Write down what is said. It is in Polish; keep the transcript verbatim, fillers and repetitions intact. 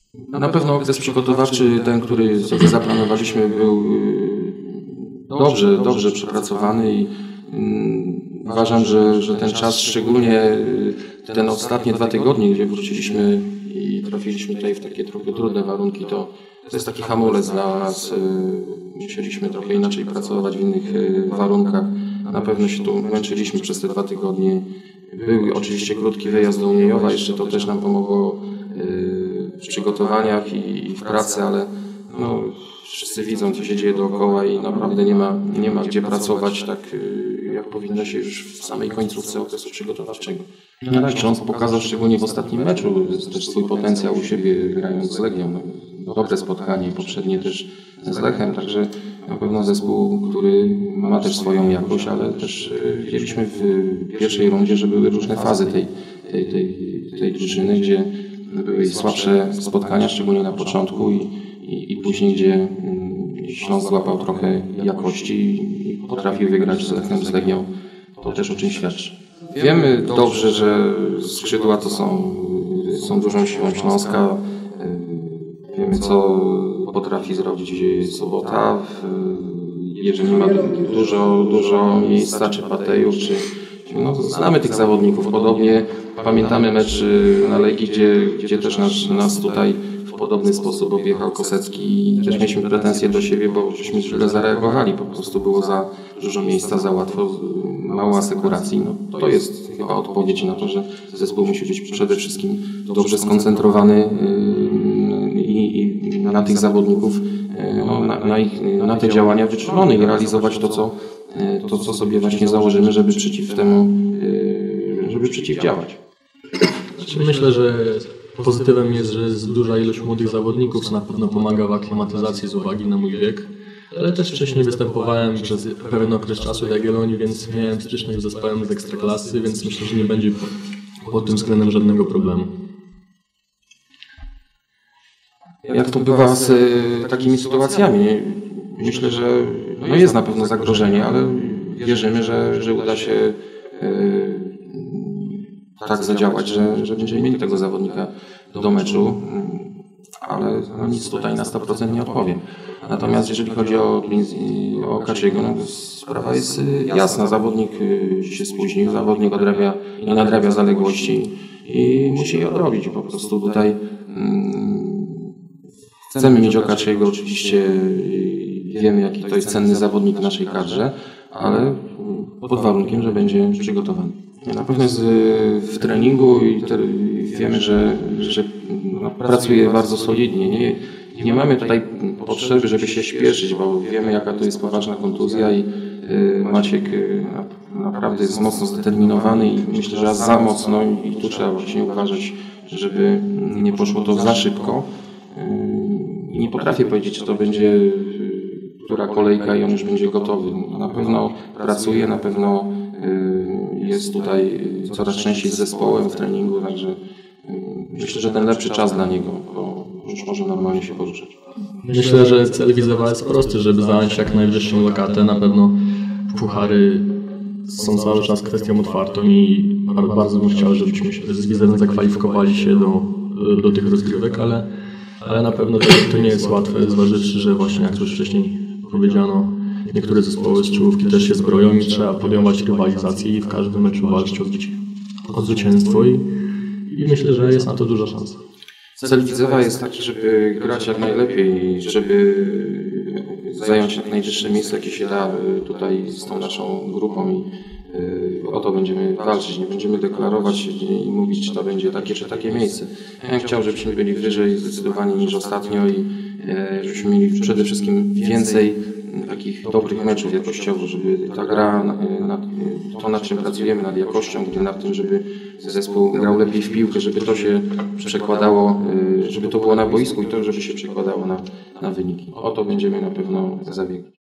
Na pewno okres przygotowawczy, ten, który sobie zaplanowaliśmy, był dobrze, dobrze przepracowany i uważam, że, że ten czas, szczególnie ten ostatnie dwa tygodnie, gdzie wróciliśmy i trafiliśmy tutaj w takie trochę trudne warunki, to, to jest taki hamulec dla nas. Musieliśmy trochę inaczej pracować w innych warunkach. Na pewno się tu męczyliśmy przez te dwa tygodnie. Był oczywiście krótki wyjazd do Uniejowa, jeszcze to też nam pomogło w przygotowaniach i w pracy, ale no, wszyscy widzą, co się dzieje dookoła i naprawdę nie ma, nie ma gdzie pracować tak, jak powinno się już w samej końcówce okresu przygotowawczego. No, Śląsk pokazał szczególnie w ostatnim meczu też swój potencjał u siebie, grając z Legią. No, dobre spotkanie, poprzednie też z Lechem, także na pewno zespół, który ma też swoją jakość, ale też widzieliśmy w pierwszej rundzie, że były różne fazy tej, tej, tej, tej drużyny, gdzie były słabsze spotkania, szczególnie na początku i, i, i później, gdzie Śląsk złapał trochę jakości i potrafił wygrać z Lechem, z Legią. To też o czym świadczy. Wiemy dobrze, że skrzydła to są, są dużą siłą Śląska. Wiemy, co potrafi zrobić Sobota. Jeżeli ma dużo, dużo miejsca, czy Patejów, czy no, znamy tych zawodników. Podobnie pamiętamy mecz na Legii, gdzie, gdzie też nas, nas tutaj w podobny sposób objechał Kosecki i też mieliśmy pretensje do siebie, bo żeśmy źle zareagowali. Po prostu było za dużo miejsca, za łatwo, mało asekuracji. No, to jest chyba odpowiedź na to, że zespół musi być przede wszystkim dobrze skoncentrowany i, i na tych zawodników, no, na, na, ich, na te działania wyczulony i realizować to, co to, co sobie właśnie założymy, żeby przeciw temu, żeby przeciwdziałać. Znaczy, myślę, że pozytywem jest, że jest duża ilość młodych zawodników, co na pewno pomaga w aklimatyzacji z uwagi na mój wiek. Ale też wcześniej występowałem przez pewien okres czasu w Jagiellonii, więc miałem styczność z zespołem z Ekstraklasy, więc myślę, że nie będzie pod tym względem żadnego problemu. Jak to bywa z takimi sytuacjami? Myślę, że no jest na pewno zagrożenie, ale wierzymy, że, że uda się yy, tak zadziałać, że, że będziemy mieli tego zawodnika do meczu, ale no nic tutaj na sto procent nie odpowiem. Natomiast jeżeli chodzi o, o Kaczyego, no sprawa jest jasna. Zawodnik się spóźnił, zawodnik odrabia i nadrabia zaległości i musi je odrobić. Po prostu tutaj mm, chcemy mieć Okaczyego, oczywiście wiemy, jaki to jest cenny zawodnik w naszej kadrze, ale pod warunkiem, że będzie przygotowany. Na pewno jest w treningu i te, wiemy, że, że no, pracuje bardzo solidnie. Nie, nie mamy tutaj potrzeby, żeby się śpieszyć, bo wiemy, jaka to jest poważna kontuzja i y, Maciek y, naprawdę jest mocno zdeterminowany i myślę, że za mocno i tu trzeba właśnie uważać, żeby nie poszło to za szybko. Y, nie potrafię powiedzieć, czy to będzie y, która kolejka i on już będzie gotowy. Na pewno pracuje, na pewno y, jest tutaj coraz częściej z zespołem w treningu, także myślę, że ten lepszy czas dla niego, bo już może normalnie się poruszać. Myślę, że cel Widzewa jest prosty, żeby zająć jak najwyższą lokatę. Na pewno puchary są cały czas kwestią otwartą i bardzo bym chciał, żebyśmy się z Widzewem zakwalifikowali się do, do tych rozgrywek, ale, ale na pewno to, to nie jest łatwe, zważywszy, że właśnie jak już wcześniej powiedziano, niektóre zespoły z czołówki też się zbroją i trzeba podejmować rywalizację i w każdym meczu walczyć o, zwyci o zwycięstwo i, i myślę, że jest na to duża szansa. Cel Widzewa jest taki, żeby grać jak najlepiej, żeby zająć jak najwyższe miejsce, jakie się da tutaj z tą naszą grupą i o to będziemy walczyć. Nie będziemy deklarować i mówić, czy to będzie takie, czy takie miejsce. Ja bym chciał, żebyśmy byli wyżej zdecydowanie niż ostatnio i żebyśmy mieli przede wszystkim więcej takich dobrych meczów jakościowo, żeby ta gra, nad, to nad czym pracujemy, nad jakością, nad tym, żeby zespół grał lepiej w piłkę, żeby to się przekładało, żeby to było na boisku i to, żeby się przekładało na, na wyniki. O to będziemy na pewno zabiegać.